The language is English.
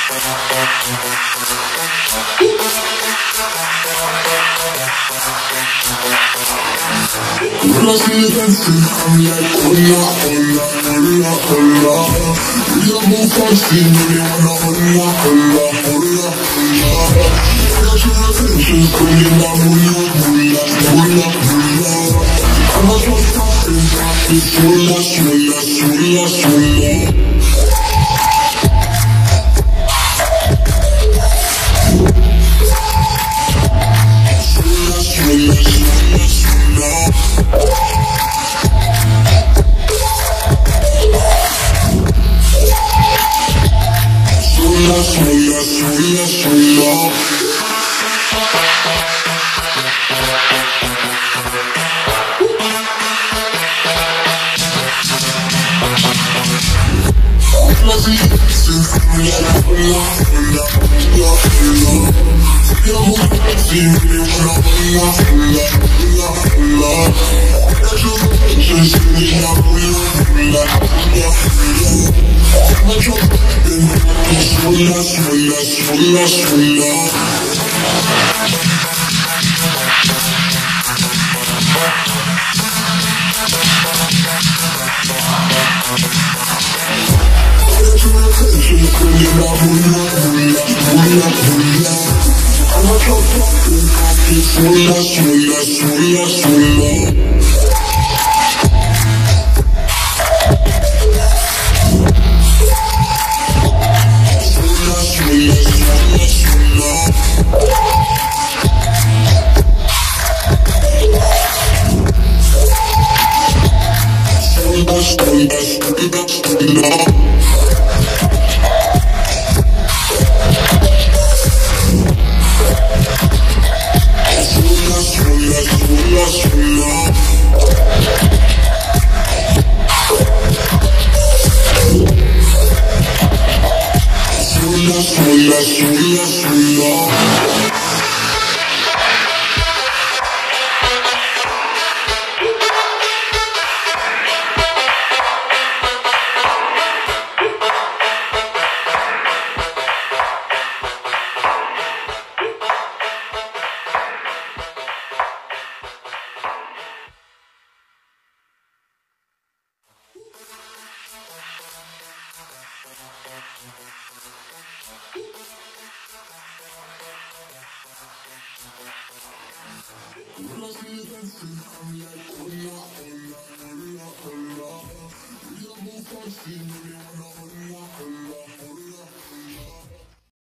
When I see you dancing, I'm like, hola, hola, hola, hola. We are both dancing, when you wanna hola, hola, hola, hola. Got your attention, screaming that hola, hola, hola, hola. I'm not just stopping, it's hola, hola, hola, hola. When I see you dancing, I'm like, hola, hola, hola, hola. We are both dancing,